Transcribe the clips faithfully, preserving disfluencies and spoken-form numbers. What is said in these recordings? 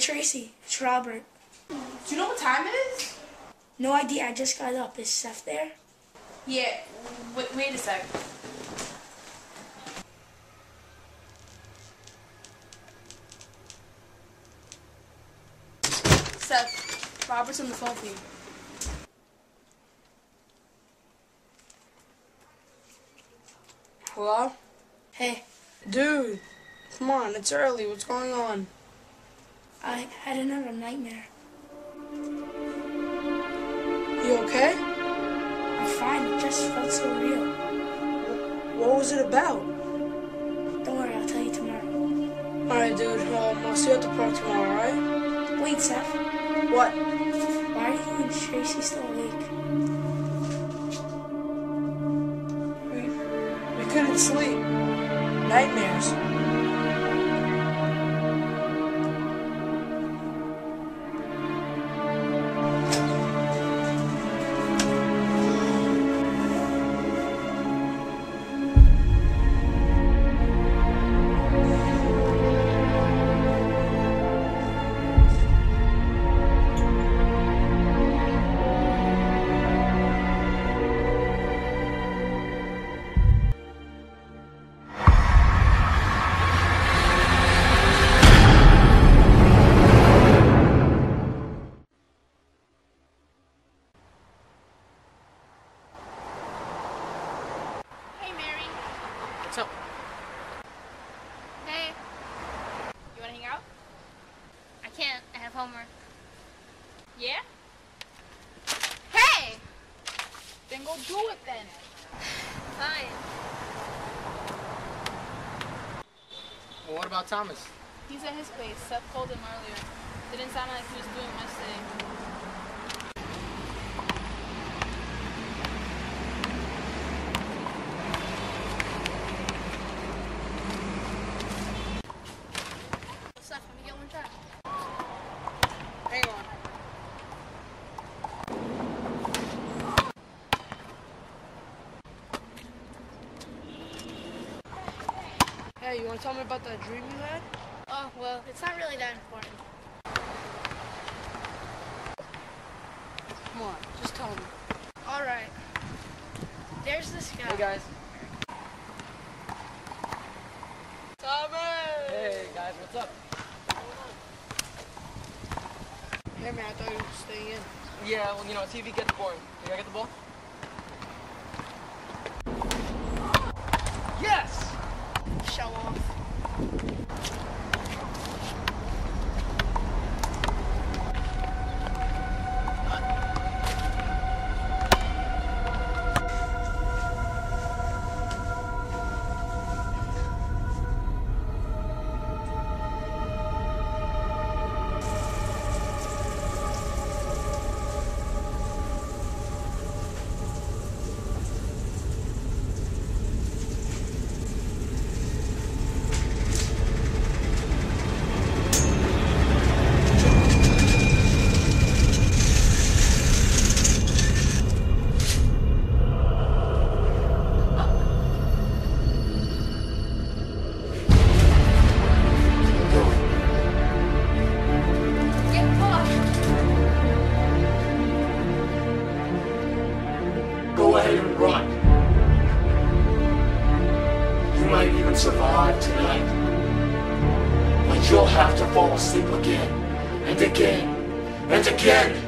Tracy, it's Robert. Do you know what time it is? No idea, I just got up. Is Seth there? Yeah, wait, wait a sec. Seth, Robert's on the phone for you. Hello? Hey, Dude, come on, it's early. What's going on? I had another nightmare. You okay? I'm fine, it just felt so real. What was it about? Don't worry, I'll tell you tomorrow. Alright, dude. Um, I'll see you at the park tomorrow, alright? Wait, Seth, What? why are you and Tracy still awake? We, we couldn't sleep. Nightmares. What's up? Hey. You wanna hang out? I can't. I have homework. Yeah? Hey! Then go do it then. Fine. Well, what about Thomas? He's at his place. Seth called him earlier. Didn't sound like he was doing much today. Seth, let me get one try. Hang on. Hey, you want to tell me about that dream you had? Oh, well, it's not really that important. Come on, just tell me. Alright. There's this guy. Hey guys. Thomas! Hey guys, what's up? Hey man, I thought you were staying in. Yeah, well, you know, T V gets boring. You gotta get the ball? Yes! Show off. Go ahead and run. You might even survive tonight. But you'll have to fall asleep again, and again, and again.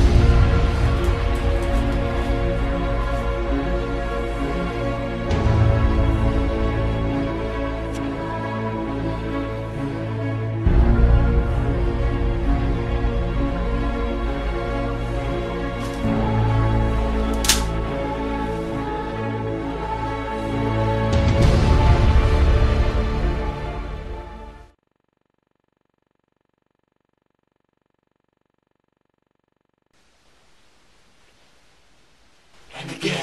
And again.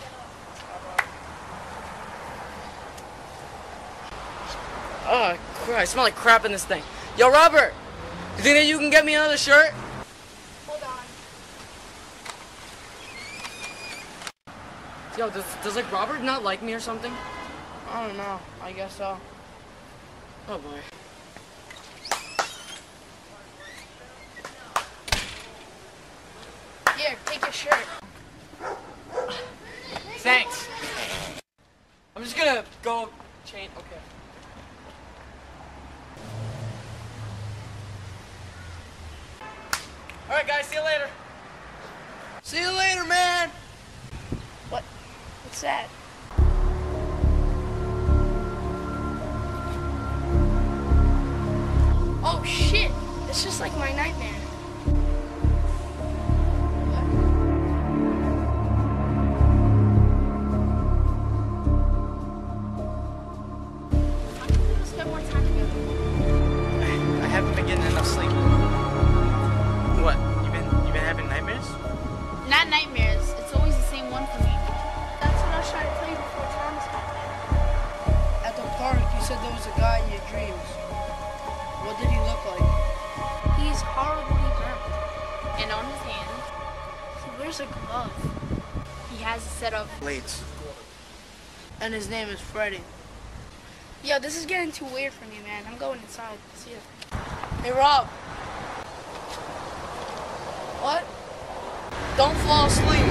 Oh, swear I smell like crap in this thing. Yo, Robert! You think that you can get me another shirt? Hold on. Yo, does, does like Robert not like me or something? I don't know. I guess so. Oh boy. Here, take your shirt. Thanks. I'm just gonna go change. Okay. All right, guys. See you later. See you later, man. What? What's that? Oh shit! It's just like my nightmare. How can we spend more time together? I haven't been getting enough sleep. What? You been you been having nightmares? Not nightmares. It's always the same one for me. That's what I was trying to tell you before Thomas got there. At the park, you said there was a guy in your dreams. What did he look like? He's horribly burnt. And on his hand, He wears a glove. he has a set of. Blades. And his name is Freddy. Yo, this is getting too weird for me, man. I'm going inside. See ya. Hey, Rob. What? Don't fall asleep.